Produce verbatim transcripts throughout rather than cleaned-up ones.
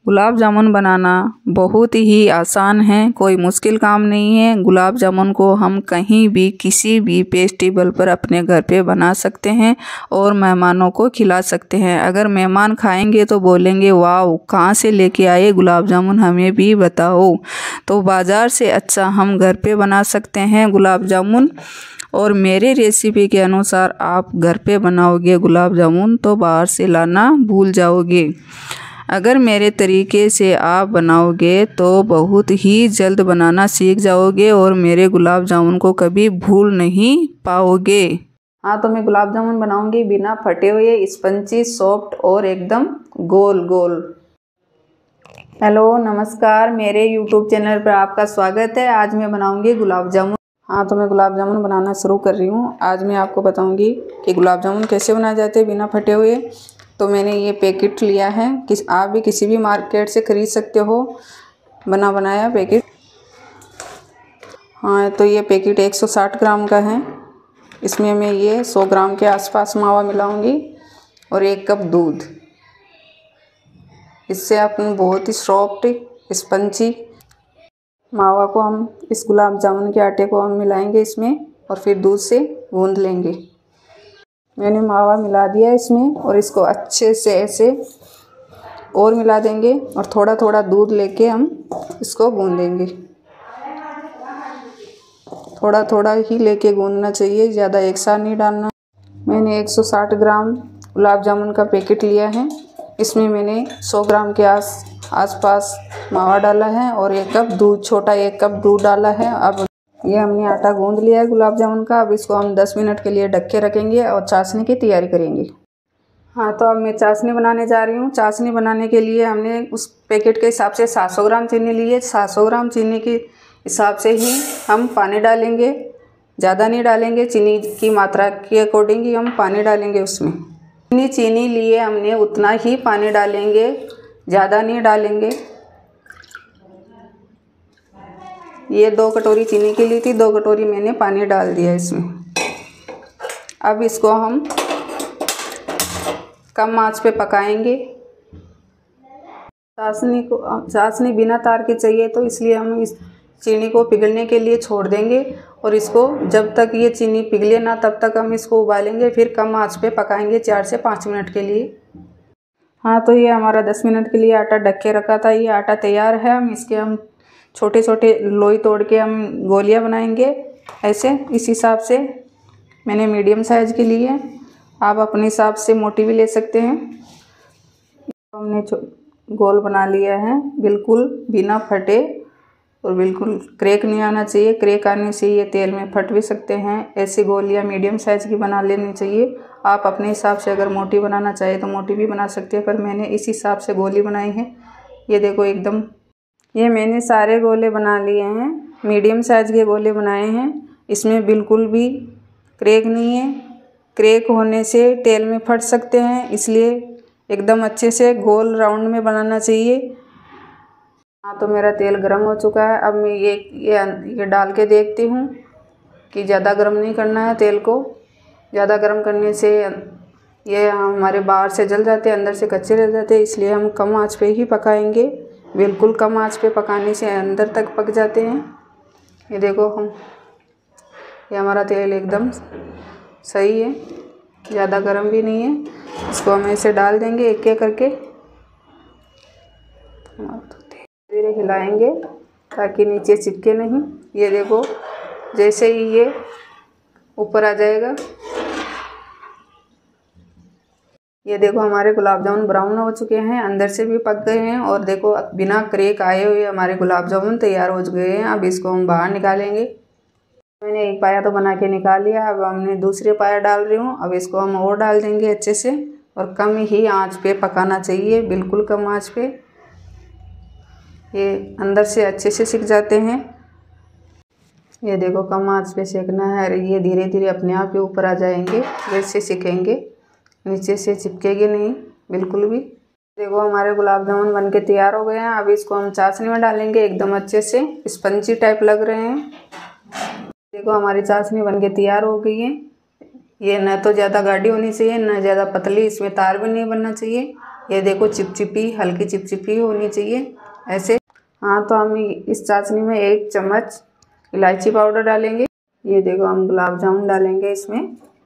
गुलाब जामुन बनाना बहुत ही आसान है, कोई मुश्किल काम नहीं है। गुलाब जामुन को हम कहीं भी किसी भी फेस्टिवल पर अपने घर पे बना सकते हैं और मेहमानों को खिला सकते हैं। अगर मेहमान खाएंगे तो बोलेंगे वाह, कहाँ से लेके आए गुलाब जामुन, हमें भी बताओ। तो बाज़ार से अच्छा हम घर पे बना सकते हैं गुलाब जामुन। और मेरे रेसिपी के अनुसार आप घर पे बनाओगे गुलाब जामुन तो बाहर से लाना भूल जाओगे। अगर मेरे तरीके से आप बनाओगे तो बहुत ही जल्द बनाना सीख जाओगे और मेरे गुलाब जामुन को कभी भूल नहीं पाओगे। हाँ, तो मैं गुलाब जामुन बनाऊंगी बिना फटे हुए, स्पंजी, सॉफ्ट और एकदम गोल गोल। हेलो नमस्कार, मेरे यूट्यूब चैनल पर आपका स्वागत है। आज मैं बनाऊंगी गुलाब जामुन। हाँ, तो मैं गुलाब जामुन बनाना शुरू कर रही हूँ। आज मैं आपको बताऊंगी कि गुलाब जामुन कैसे बनाए जाते हैं बिना फटे हुए। तो मैंने ये पैकेट लिया है, किस आप भी किसी भी मार्केट से ख़रीद सकते हो बना बनाया पैकेट। हाँ, तो ये पैकेट एक सौ साठ ग्राम का है। इसमें मैं ये सौ ग्राम के आसपास मावा मिलाऊंगी और एक कप दूध। इससे अपन बहुत ही सॉफ्ट स्पंजी मावा को हम इस गुलाब जामुन के आटे को हम मिलाएंगे इसमें और फिर दूध से गूंद लेंगे। मैंने मावा मिला दिया इसमें और इसको अच्छे से ऐसे और मिला देंगे और थोड़ा थोड़ा दूध लेके हम इसको गूंदेंगे। थोड़ा थोड़ा ही लेके गूंदना चाहिए, ज़्यादा एक साथ नहीं डालना। मैंने एक सौ साठ ग्राम गुलाब जामुन का पैकेट लिया है। इसमें मैंने सौ ग्राम के आस आसपास मावा डाला है और एक कप दूध, छोटा एक कप दूध डाला है। अब ये हमने आटा गूंद लिया है गुलाब जामुन का। अब इसको हम दस मिनट के लिए ढक के रखेंगे और चाशनी की तैयारी करेंगे। हाँ, तो अब मैं चाशनी बनाने जा रही हूँ। चाशनी बनाने के लिए हमने उस पैकेट के हिसाब से सात सौ ग्राम चीनी ली है। सात सौ ग्राम चीनी के हिसाब से ही हम पानी डालेंगे, ज़्यादा नहीं डालेंगे। चीनी की मात्रा के अकॉर्डिंग ही हम पानी डालेंगे उसमें। जितनी चीनी लिए हमने उतना ही पानी डालेंगे, ज़्यादा नहीं डालेंगे। ये दो कटोरी चीनी की ली थी, दो कटोरी मैंने पानी डाल दिया इसमें। अब इसको हम कम आंच पे पकाएंगे। चाशनी को चाशनी बिना तार के चाहिए, तो इसलिए हम इस चीनी को पिघलने के लिए छोड़ देंगे और इसको जब तक ये चीनी पिघले ना तब तक हम इसको उबालेंगे। फिर कम आंच पे पकाएंगे चार से पाँच मिनट के लिए। हाँ, तो ये हमारा दस मिनट के लिए आटा ढक के रखा था, ये आटा तैयार है। हम इसके हम छोटे छोटे लोई तोड़ के हम गोलियां बनाएंगे ऐसे। इस हिसाब से मैंने मीडियम साइज़ के लिए, आप अपने हिसाब से मोटी भी ले सकते हैं। हमने गोल बना लिया है, बिल्कुल बिना फटे और बिल्कुल क्रैक नहीं आना चाहिए। क्रैक आने से ये तेल में फट भी सकते हैं। ऐसी गोलियां मीडियम साइज़ की बना लेनी चाहिए। आप अपने हिसाब से अगर मोटी बनाना चाहे तो मोटी भी बना सकते हैं, पर मैंने इस हिसाब से गोली बनाई है। ये देखो एकदम, ये मैंने सारे गोले बना लिए हैं, मीडियम साइज़ के गोले बनाए हैं। इसमें बिल्कुल भी क्रैक नहीं है। क्रैक होने से तेल में फट सकते हैं, इसलिए एकदम अच्छे से गोल राउंड में बनाना चाहिए। हाँ, तो मेरा तेल गर्म हो चुका है। अब मैं ये ये ये डाल के देखती हूँ कि ज़्यादा गर्म नहीं करना है तेल को। ज़्यादा गर्म करने से ये हमारे बाहर से जल जाते हैं, अंदर से कच्चे रह जाते हैं, इसलिए हम कम आंच पे ही पकाएंगे। बिल्कुल कम आंच पे पकाने से अंदर तक पक जाते हैं। ये देखो, हम ये हमारा तेल एकदम सही है, ज़्यादा गर्म भी नहीं है। इसको हम ऐसे डाल देंगे एक एक करके, धीरे हिलाएंगे ताकि नीचे चिपके नहीं। ये देखो, जैसे ही ये ऊपर आ जाएगा, ये देखो हमारे गुलाब जामुन ब्राउन हो चुके हैं, अंदर से भी पक गए हैं और देखो बिना क्रैक आए हुए हमारे गुलाब जामुन तैयार हो गए हैं। अब इसको हम बाहर निकालेंगे। मैंने एक पाया तो बना के निकाल लिया, अब हमने दूसरे पाया डाल रही हूँ। अब इसको हम और डाल देंगे अच्छे से और कम ही आंच पे पकाना चाहिए, बिल्कुल कम आंच पे। ये अंदर से अच्छे से सिक जाते हैं। ये देखो, कम आंच पे सेकना है। ये धीरे धीरे अपने आप ही ऊपर आ जाएंगे, वैसे सिकेंगे, नीचे से चिपकेंगे नहीं बिल्कुल भी। देखो हमारे गुलाब जामुन बन के तैयार हो गए हैं। अब इसको हम चाशनी में डालेंगे, एकदम अच्छे से स्पंजी टाइप लग रहे हैं। देखो हमारी चाशनी बन के तैयार हो गई है। ये न तो ज़्यादा गाढ़ी होनी चाहिए, न ज़्यादा पतली, इसमें तार भी नहीं बनना चाहिए। ये देखो चिपचिपी, हल्की चिपचिपी होनी चाहिए ऐसे। हाँ, तो हम इस चाशनी में एक चम्मच इलायची पाउडर डालेंगे। ये देखो हम गुलाब जामुन डालेंगे इसमें।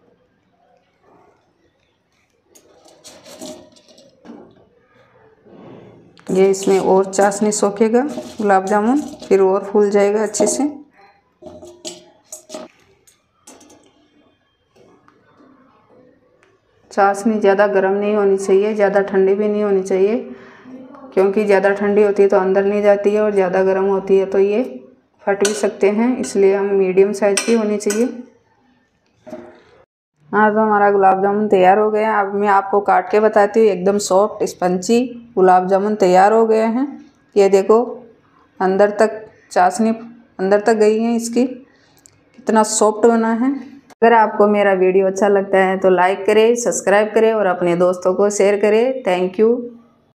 ये इसमें और चाशनी सोखेगा गुलाब जामुन, फिर और फूल जाएगा अच्छे से। चाशनी ज़्यादा गर्म नहीं होनी चाहिए, ज़्यादा ठंडी भी नहीं होनी चाहिए, क्योंकि ज़्यादा ठंडी होती है तो अंदर नहीं जाती है और ज़्यादा गर्म होती है तो ये फट भी सकते हैं, इसलिए हम मीडियम साइज़ की होनी चाहिए। हाँ, तो हमारा गुलाब जामुन तैयार हो गया। अब मैं आपको काट के बताती हूँ। एकदम सॉफ्ट स्पंची गुलाब जामुन तैयार हो गए हैं। ये देखो अंदर तक चाशनी अंदर तक गई है इसकी, कितना सॉफ्ट बना है। अगर आपको मेरा वीडियो अच्छा लगता है तो लाइक करें, सब्सक्राइब करें और अपने दोस्तों को शेयर करें। Thank you.